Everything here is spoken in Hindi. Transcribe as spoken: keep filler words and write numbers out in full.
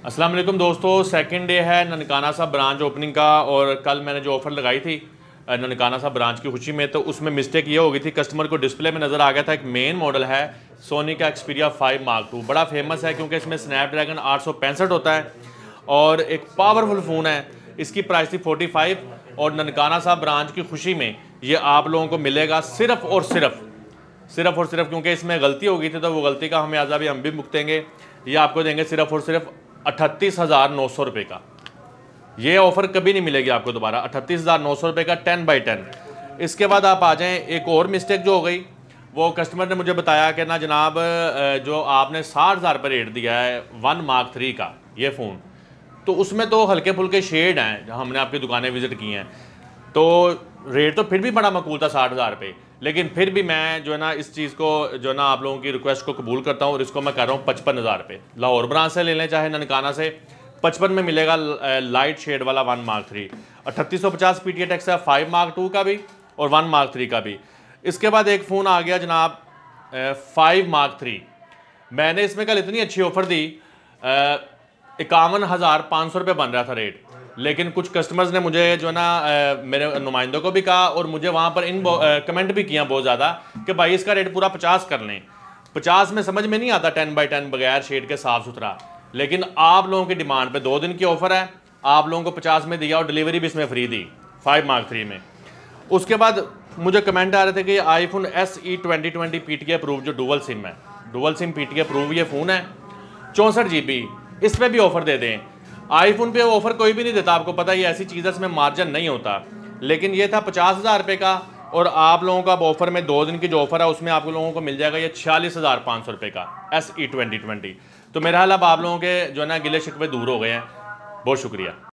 अस्सलाम वालेकुम दोस्तों, सेकंड डे है ननकाना साहब ब्रांच ओपनिंग का। और कल मैंने जो ऑफ़र लगाई थी ननकाना साहब ब्रांच की खुशी में, तो उसमें मिस्टेक ये हो गई थी, कस्टमर को डिस्प्ले में नज़र आ गया था एक मेन मॉडल है सोनी का एक्सपीरिया फाइव मार्क टू। बड़ा फेमस है क्योंकि इसमें स्नैपड्रैगन आठ सौ पैंसठ होता है और एक पावरफुल फ़ोन है। इसकी प्राइस थी फोर्टी फाइव और ननकाना साहब ब्रांच की खुशी में ये आप लोगों को मिलेगा सिर्फ और सिर्फ सिर्फ और सिर्फ क्योंकि इसमें गलती हो गई थी तो वो गलती का हमें आज़ा भी हम भी भुगतेंगे। ये आपको देंगे सिर्फ और सिर्फ अट्ठतीस हज़ार नौ सौ रुपये का। ये ऑफ़र कभी नहीं मिलेगी आपको दोबारा, अट्ठतीस हज़ार नौ सौ रुपये का टेन बाई टेन। इसके बाद आप आ जाएं, एक और मिस्टेक जो हो गई, वो कस्टमर ने मुझे बताया कि ना जनाब जो आपने साठ हज़ार रुपये रेट दिया है वन मार्क थ्री का ये फ़ोन, तो उसमें तो हल्के फुल्के शेड हैं जहाँ हमने आपकी दुकानें विज़िट की हैं, तो रेट तो फिर भी बड़ा मकबूल था साठ हज़ार रुपये। लेकिन फिर भी मैं जो है ना इस चीज़ को जो है ना आप लोगों की रिक्वेस्ट को कबूल करता हूँ और इसको मैं कर रहा हूँ पचपन हज़ार रुपये। लाहौर ब्रांच से ले लें चाहे ननकाना से, पचपन में मिलेगा लाइट शेड वाला वन मार्क थ्री। अट्ठतीस सौ पचास पी टी ए टैक्स है फाइव मार्क टू का भी और वन मार्क थ्री का भी। इसके बाद एक फ़ोन आ गया जनाब फाइव मार्क थ्री। मैंने इसमें कल इतनी अच्छी ऑफ़र दी, इक्यावन हज़ार पाँच सौ रुपये बन रहा था रेट, लेकिन कुछ कस्टमर्स ने मुझे जो है ना मेरे नुमाइंदों को भी कहा और मुझे वहाँ पर इन कमेंट भी किया बहुत ज़्यादा कि भाई इसका रेट पूरा पचास कर लें। पचास में समझ में नहीं आता टेन बाई टेन बगैर शेड के साफ़ सुथरा, लेकिन आप लोगों की डिमांड पे दो दिन की ऑफ़र है, आप लोगों को पचास में दिया और डिलीवरी भी इसमें फ्री दी फाइव मार्क थ्री में। उसके बाद मुझे कमेंट आ रहे थे कि iPhone S E twenty twenty P T A approve जो डुअल सिम है, dual sim P T A approve ये फ़ोन है चौंसठ जी बी, इस पर भी ऑफ़र दे दें। आईफोन पे ऑफर कोई भी नहीं देता, आपको पता है ये ऐसी चीज़ है इसमें मार्जिन नहीं होता, लेकिन ये था पचास हज़ार रुपये का और आप लोगों का ऑफर में दो दिन की जो ऑफर है उसमें आप लोगों को मिल जाएगा ये छियालीस हज़ार पाँच सौ रुपये का एस ई ट्वेंटी ट्वेंटी। तो मेरा हाल अब आप लोगों के जो है ना गिले शिकवे दूर हो गए हैं। बहुत शुक्रिया।